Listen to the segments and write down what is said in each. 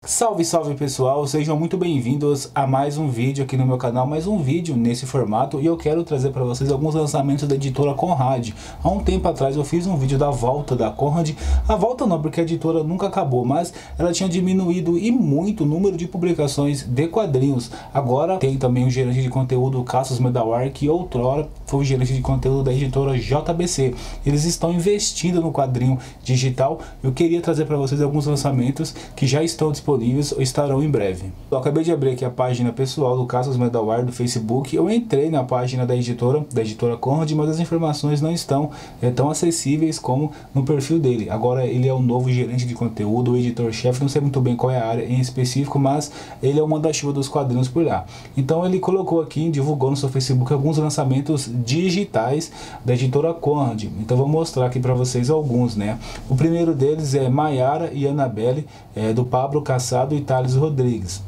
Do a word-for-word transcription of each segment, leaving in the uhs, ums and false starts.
Salve, salve pessoal, sejam muito bem-vindos a mais um vídeo aqui no meu canal, mais um vídeo nesse formato, e eu quero trazer para vocês alguns lançamentos da editora Conrad. Há um tempo atrás eu fiz um vídeo da volta da Conrad, a volta não, porque a editora nunca acabou, mas ela tinha diminuído e muito o número de publicações de quadrinhos. Agora tem também o gerente de conteúdo Cassius Medawar, que outrora foi o gerente de conteúdo da editora J B C. Eles estão investindo no quadrinho digital. Eu queria trazer para vocês alguns lançamentos que já estão disponíveis ou estarão em breve. Eu acabei de abrir aqui a página pessoal do Cassius Medawar do Facebook. Eu entrei na página da editora, da editora Conrad, mas as informações não estão é, tão acessíveis como no perfil dele. Agora ele é o novo gerente de conteúdo, o editor-chefe, não sei muito bem qual é a área em específico, mas ele é o manda-chuva dos quadrinhos por lá. Então ele colocou aqui, divulgou no seu Facebook alguns lançamentos digitais da editora Conrad. Então vou mostrar aqui para vocês alguns, né? O primeiro deles é Mayara e Annabelle, é, do Pablo Cassado e Thales Rodrigues.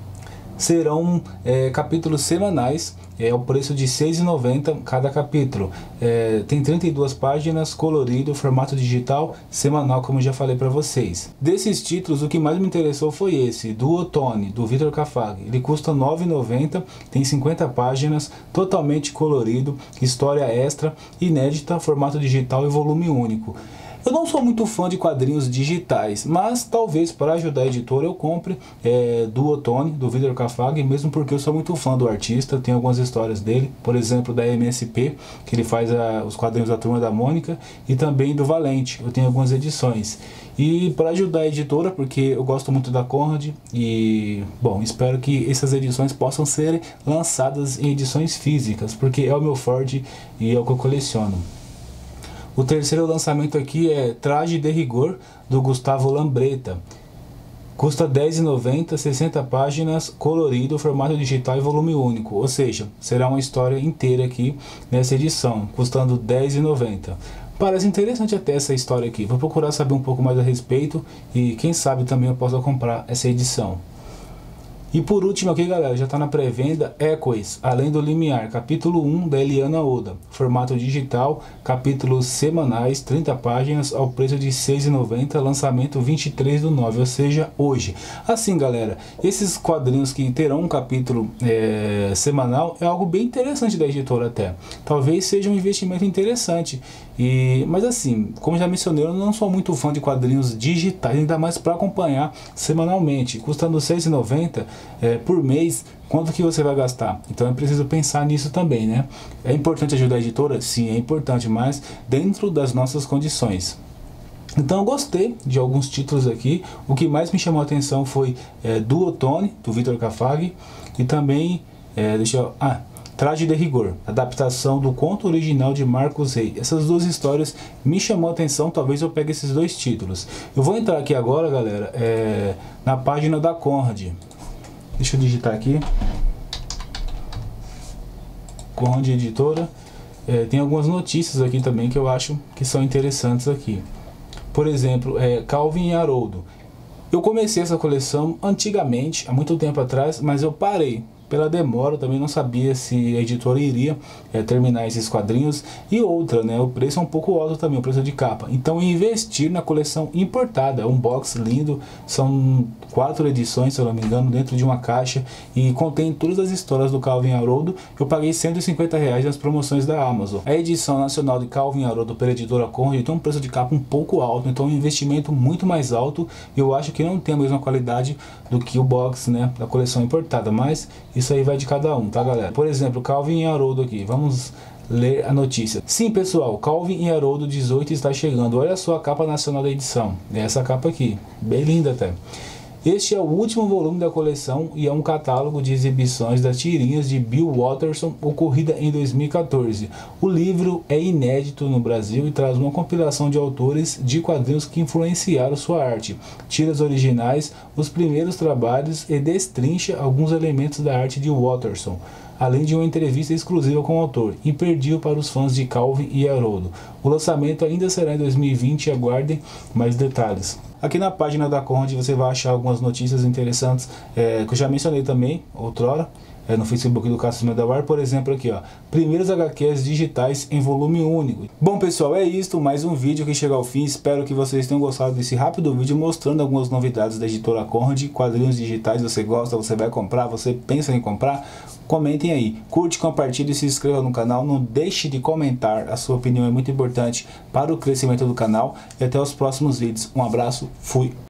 Serão é, capítulos semanais, é o preço de seis reais e noventa centavos cada capítulo. É, tem trinta e duas páginas, colorido, formato digital, semanal, como já falei para vocês. Desses títulos, o que mais me interessou foi esse, do Outono, do Vitor Cafag. Ele custa nove reais e noventa centavos, tem cinquenta páginas, totalmente colorido, história extra, inédita, formato digital e volume único. Eu não sou muito fã de quadrinhos digitais, mas talvez para ajudar a editora eu compre é, do Outono, do Vitor Cafag, mesmo porque eu sou muito fã do artista. Tem algumas histórias dele, por exemplo da M S P, que ele faz a, os quadrinhos da Turma da Mônica, e também do Valente, eu tenho algumas edições. E para ajudar a editora, porque eu gosto muito da Conrad, e bom, espero que essas edições possam ser lançadas em edições físicas, porque é o meu forte e é o que eu coleciono. O terceiro lançamento aqui é Traje de Rigor, do Gustavo Lambreta. Custa dez reais e noventa centavos, sessenta páginas, colorido, formato digital e volume único. Ou seja, será uma história inteira aqui nessa edição, custando dez reais e noventa centavos. Parece interessante até essa história aqui. Vou procurar saber um pouco mais a respeito e quem sabe também eu possa comprar essa edição. E por último aqui, galera, já está na pré-venda Echoes, Além do Limiar, capítulo um da Eliana Oda, formato digital, capítulos semanais, trinta páginas, ao preço de seis reais e noventa centavos, lançamento vinte e três do nove, ou seja, hoje. Assim, galera, esses quadrinhos que terão um capítulo é, semanal é algo bem interessante da editora até. Talvez seja um investimento interessante. E, mas assim, como já mencionei, eu não sou muito fã de quadrinhos digitais, ainda mais para acompanhar semanalmente. Custando seis reais e noventa centavos é, por mês, quanto que você vai gastar? Então é preciso pensar nisso também, né? É importante ajudar a editora? Sim, é importante, mas dentro das nossas condições. Então eu gostei de alguns títulos aqui. O que mais me chamou a atenção foi é, do Outono, do Vitor Cafag, e também, é, deixa eu... Ah, Traje de Rigor, adaptação do conto original de Marcos Rey. Essas duas histórias me chamou a atenção, talvez eu pegue esses dois títulos. Eu vou entrar aqui agora, galera, é, na página da Conrad. Deixa eu digitar aqui. Conrad Editora. É, tem algumas notícias aqui também que eu acho que são interessantes aqui. Por exemplo, é, Calvin e Haroldo. Eu comecei essa coleção antigamente, há muito tempo atrás, mas eu parei. Pela demora, eu também não sabia se a editora iria é, terminar esses quadrinhos. E outra, né, o preço é um pouco alto também, o preço de capa. Então investir na coleção importada, é um box lindo, são quatro edições, se eu não me engano, dentro de uma caixa. E contém todas as histórias do Calvin e Haroldo. Eu paguei cento e cinquenta reais nas promoções da Amazon. A edição nacional de Calvin e Haroldo pela editora Conrad tem um preço de capa um pouco alto, então é um investimento muito mais alto. Eu acho que não tem a mesma qualidade do que o box, né, da coleção importada, mas isso aí vai de cada um, tá, galera? Por exemplo, Calvin e Haroldo aqui, vamos ler a notícia. Sim, pessoal, Calvin e Haroldo dezoito está chegando. Olha só a capa nacional da edição, é essa capa aqui, bem linda até. Este é o último volume da coleção e é um catálogo de exibições das tirinhas de Bill Watterson, ocorrida em dois mil e quatorze. O livro é inédito no Brasil e traz uma compilação de autores de quadrinhos que influenciaram sua arte, tiras originais, os primeiros trabalhos e destrincha alguns elementos da arte de Watterson, além de uma entrevista exclusiva com o autor, imperdível para os fãs de Calvin e Haroldo. O lançamento ainda será em dois mil e vinte, aguardem mais detalhes. Aqui na página da Conrad você vai achar algumas notícias interessantes, é, que eu já mencionei também outrora. é, no Facebook do Cassius Medawar, por exemplo, aqui, ó, primeiros H Qs digitais em volume único. Bom, pessoal, é isso, mais um vídeo que chega ao fim. Espero que vocês tenham gostado desse rápido vídeo mostrando algumas novidades da editora Conrad. Quadrinhos digitais, você gosta, você vai comprar, você pensa em comprar? Comentem aí, curte, compartilhe, se inscreva no canal, não deixe de comentar, a sua opinião é muito importante para o crescimento do canal, e até os próximos vídeos. Um abraço, fui!